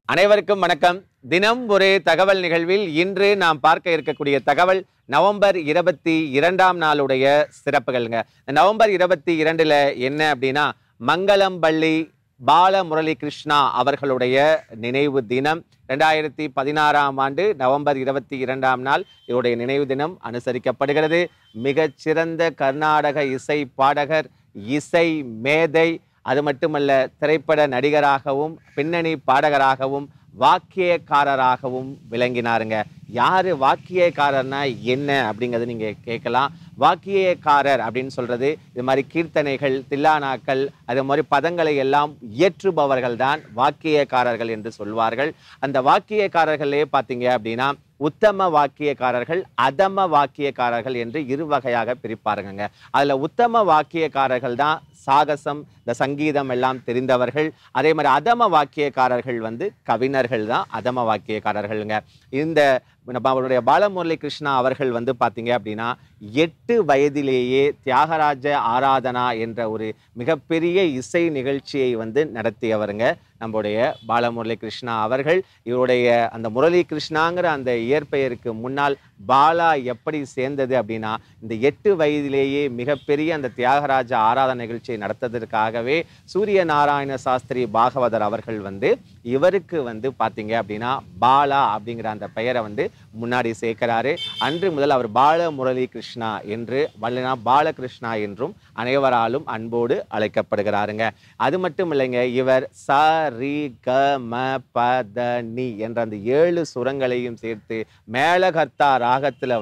அனைவருக்கும் வணக்கம். தினம் ஒரு தகவல் நிகழ்வில் இன்று நாம் பார்க்க இருக்கக்கூடிய தகவல் நவம்பர் 22ஆம் நாளுடைய சிறப்புகள்ங்க. நவம்பர் 22ல என்ன அப்படின்னா மங்களம்பள்ளி பாலமுரளி கிருஷ்ணா அவர்களுடைய நினைவு தினம். 2016ஆம் ஆண்டு நவம்பர் 22ஆம் நாள் இவருடைய நினைவு தினம் அனுசரிக்கப்படுகிறது. மிகச்சிறந்த கர்நாடக இசை பாடகர், இசை மேதை, அது மட்டுமல்ல திரைப்பட நடிகராகவும் பின்னணி பாடகராகவும் வாக்கியக்காரராகவும் விளங்கினாருங்க. யாரு வாக்கியக்காரர்னா என்ன அப்படிங்கிறது நீங்க கேட்கலாம். வாக்கியக்காரர் அப்படின்னு சொல்றது இது மாதிரி கீர்த்தனைகள், தில்லானாக்கள், அது மாதிரி பதங்களை எல்லாம் இயற்றுபவர்கள் தான் வாக்கியக்காரர்கள் என்று சொல்வார்கள். அந்த வாக்கியக்காரர்களே பார்த்தீங்க அப்படின்னா உத்தம வாக்கியக்காரர்கள், அதம வாக்கியக்காரர்கள் என்று இரு வகையாக பிரிப்பாருங்க. அதுல உத்தம வாக்கியக்காரர்கள் தான் சாகசம், இந்த சங்கீதம் எல்லாம் தெரிந்தவர்கள். அதே மாதிரி அதம வாக்கியக்காரர்கள் கவிஞர்கள் தான் அதம வாக்கியக்காரர்கள்ங்க. இந்த அவருடைய பாலமுரளி கிருஷ்ணா அவர்கள் பார்த்தீங்க அப்படின்னா 8 வயதிலேயே தியாகராஜ ஆராதனா என்ற ஒரு மிகப்பெரிய இசை நிகழ்ச்சியை நடத்தியவருங்க நம்முடைய பாலமுரளி கிருஷ்ணா அவர்கள். இவருடைய அந்த முரளி கிருஷ்ணாங்கிற அந்த இயற்பெயருக்கு முன்னால் பாலா எப்படி சேர்ந்தது அப்படின்னா இந்த 8 வயதிலேயே மிகப்பெரிய அந்த தியாகராஜ ஆராதனை நிகழ்ச்சியை நடத்ததற்காகவே சூரிய நாராயண சாஸ்திரி பாகவதர் அவர்கள் இவருக்கு பார்த்தீங்க அப்படின்னா பாலா அப்படிங்கிற அந்த பெயரை முன்னாடி சேர்க்கிறாரு. அன்று முதல் அவர் பாலமுரளி கிருஷ்ணா என்று பாலகிருஷ்ணா என்றும் அனைவராலும் அன்போடு அழைக்கப்படுகிறாருங்க. அது மட்டும் இல்லைங்க, இவர் ச ரி க ம ப த நி என்ற அந்த 7 சுரங்களையும் சேர்த்து மேலகர்த்தா ராகத்துல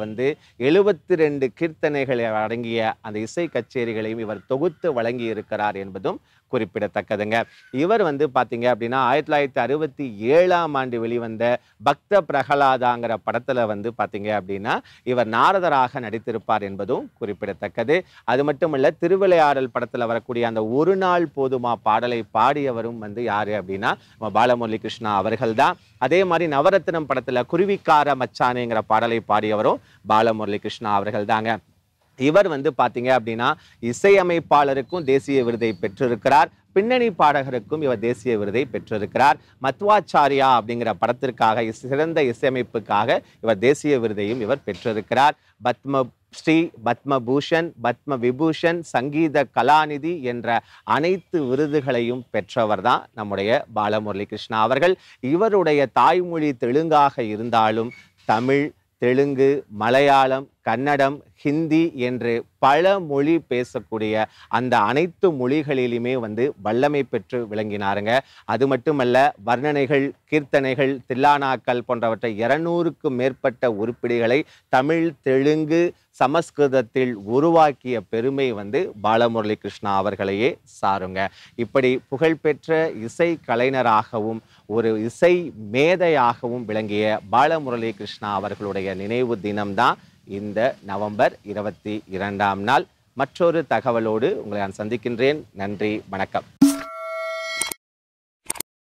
72 கீர்த்தனைகளை அடங்கிய அந்த இசை கச்சேரிகளையும் இவர் தொகுத்து வழங்கி இருக்கிறார் என்பதும் குறிப்பிடத்தக்கதுங்க. இவர் பார்த்தீங்க அப்படின்னா 1967ஆம் ஆண்டு வெளிவந்த பக்த பிரகலாதாங்கிற படத்துல பார்த்தீங்க அப்படின்னா இவர் நாரதராக நடித்திருப்பார் என்பதும் குறிப்பிடத்தக்கது. அது மட்டுமல்ல, திருவிளையாடல் படத்துல வரக்கூடிய அந்த ஒரு நாள் போதுமா பாடலை பாடியவரும் யாரு அப்படின்னா பாலமுரளி கிருஷ்ணா அவர்கள் தான். அதே மாதிரி நவரத்னம் படத்துல குருவிக்கார மச்சானேங்கிற பாடலை பாடியவரும் பாலமுரளி கிருஷ்ணா அவர்கள் தாங்க. இவர் பார்த்தீங்க அப்படின்னா இசையமைப்பாளருக்கும் தேசிய விருதை பெற்றிருக்கிறார், பின்னணி பாடகருக்கும் இவர் தேசிய விருதை பெற்றிருக்கிறார். மத்வாச்சாரியா அப்படிங்கிற படத்திற்காக சிறந்த இசையமைப்புக்காக இவர் தேசிய விருதையும் இவர் பெற்றிருக்கிறார். பத்மஸ்ரீ, பத்மபூஷன், பத்ம விபூஷன், சங்கீத கலாநிதி என்ற அனைத்து விருதுகளையும் பெற்றவர் தான் நம்முடைய பாலமுரளி கிருஷ்ணா அவர்கள். இவருடைய தாய்மொழி தெலுங்காக இருந்தாலும் தமிழ், தெலுங்கு, மலையாளம், கன்னடம், ஹிந்தி என்று பல மொழி பேசக்கூடிய அந்த அனைத்து மொழிகளிலுமே வல்லமை பெற்று விளங்கினாருங்க. அது மட்டுமல்ல, வர்ணனைகள், கீர்த்தனைகள், தில்லானாக்கள் போன்றவற்றை 200க்கும் மேற்பட்ட உருப்படிகளை தமிழ், தெலுங்கு, சமஸ்கிருதத்தில் உருவாக்கிய பெருமை பாலமுரளி கிருஷ்ணா அவர்களையே சாருங்க. இப்படி புகழ்பெற்ற இசை கலைஞராகவும் ஒரு இசை மேதையாகவும் விளங்கிய பாலமுரளி கிருஷ்ணா அவர்களுடைய நினைவு தினம்தான் இந்த நவம்பர் 22ஆம் நாள். மற்றொரு தகவலோடு உங்களை நான் சந்திக்கின்றேன். நன்றி, வணக்கம்.